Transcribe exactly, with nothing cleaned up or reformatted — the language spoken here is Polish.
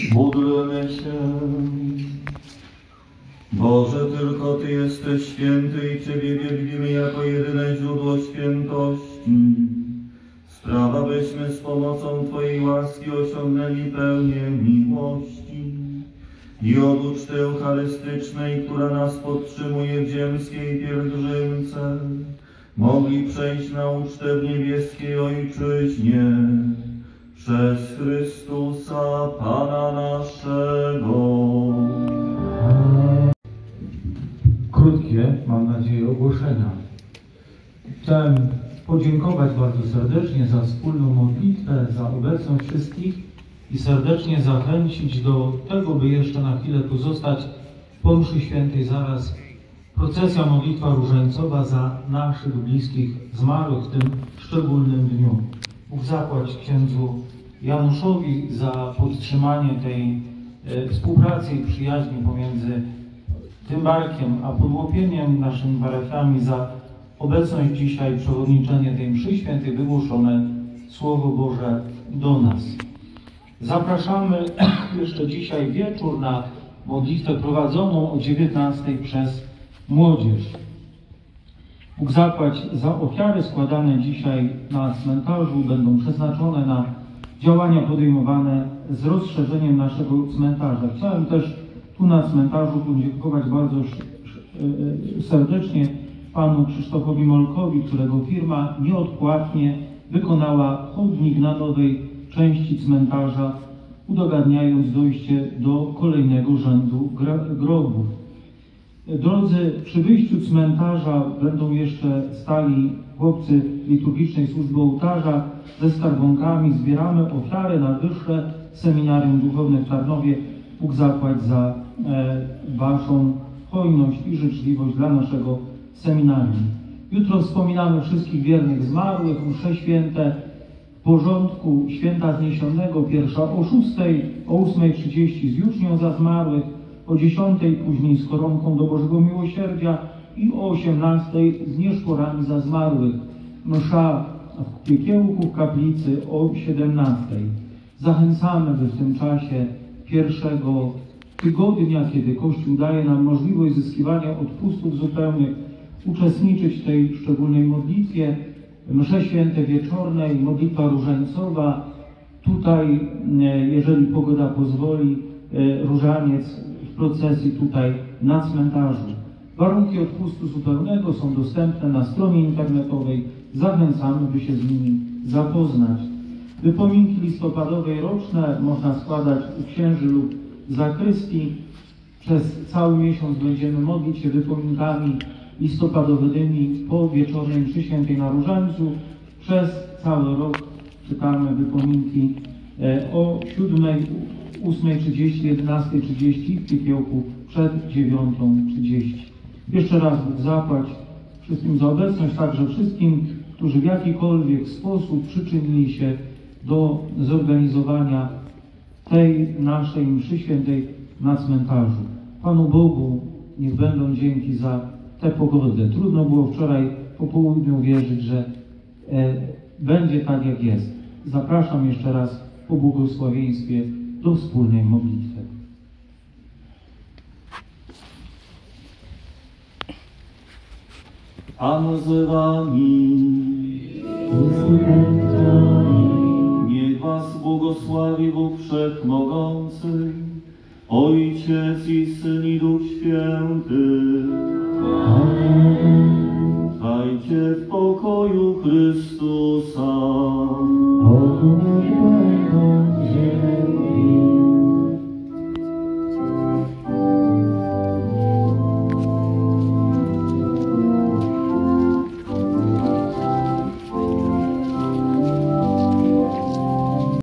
Módlmy się. Boże, tylko Ty jesteś święty i Ciebie wielbimy jako jedyne źródło świętości. Sprawa, byśmy z pomocą Twojej łaski osiągnęli pełnię miłości i od uczty eucharystycznej, która nas podtrzymuje w ziemskiej pielgrzymce, mogli przejść na ucztę w niebieskiej Ojczyźnie przez Chrystusa Pana naszego. Krótkie, mam nadzieję, ogłoszenia. Chciałem podziękować bardzo serdecznie za wspólną modlitwę, za obecność wszystkich i serdecznie zachęcić do tego, by jeszcze na chwilę tu zostać po mszy świętej zaraz. Procesja modlitwa różańcowa za naszych bliskich zmarłych w tym szczególnym dniu. Bóg zapłać księdzu Januszowi za podtrzymanie tej e, współpracy i przyjaźni pomiędzy tym barkiem a Podłopieniem, naszymi parafiami, za obecność dzisiaj, przewodniczenie tej mszy świętej, wygłoszone Słowo Boże do nas. Zapraszamy jeszcze dzisiaj wieczór na modlitwę prowadzoną o dziewiętnastej przez młodzież. Bóg zapłać za ofiary składane dzisiaj na cmentarzu, będą przeznaczone na działania podejmowane z rozszerzeniem naszego cmentarza. Chciałem też tu na cmentarzu podziękować bardzo serdecznie panu Krzysztofowi Molkowi, którego firma nieodpłatnie wykonała chodnik na nowej części cmentarza, udogadniając dojście do kolejnego rzędu grobów. Drodzy, przy wyjściu cmentarza będą jeszcze stali chłopcy liturgicznej służby ołtarza ze skarbonkami. Zbieramy ofiary na wyższe seminarium duchowne w Tarnowie. Bóg zapłać za e, waszą hojność i życzliwość dla naszego seminarium. Jutro wspominamy wszystkich wiernych zmarłych, msze święte w porządku święta zniesionego, pierwsza o szóstej, o ósmej trzydzieści z jucznią za zmarłych, o dziesiątej później z koronką do Bożego Miłosierdzia i o osiemnastej z nieszporami za zmarłych. Msza w piekiełku w kaplicy o siedemnastej. Zachęcamy, by w tym czasie pierwszego tygodnia, kiedy Kościół daje nam możliwość zyskiwania odpustów zupełnych, uczestniczyć w tej szczególnej modlitwie, msze święte wieczornej, modlitwa różańcowa. Tutaj, jeżeli pogoda pozwoli, różaniec w procesji tutaj na cmentarzu. Warunki odpustu zupełnego są dostępne na stronie internetowej. Zachęcamy, by się z nimi zapoznać. Wypominki listopadowe roczne można składać u księży lub zakrystii. Przez cały miesiąc będziemy modlić się wypominkami listopadowymi po wieczornej mszy świętej na Różańcu. Przez cały rok czytamy wypominki o siódmej, ósmej trzydzieści, jedenastej trzydzieści w piekiełku przed dziewiątą trzydzieści. Jeszcze raz Bóg zapłać wszystkim za obecność, także wszystkim, którzy w jakikolwiek sposób przyczynili się do zorganizowania tej naszej mszy świętej na cmentarzu. Panu Bogu niech będą dzięki za tę pogodę. Trudno było wczoraj po południu wierzyć, że e, będzie tak, jak jest. Zapraszam jeszcze raz po błogosławieństwie do wspólnej modlitwy. Pan z wami. Niech was błogosławi Bóg Wszechmogący, Ojciec i Syn i Duch Święty. Trwajcie w pokoju Chrystusa.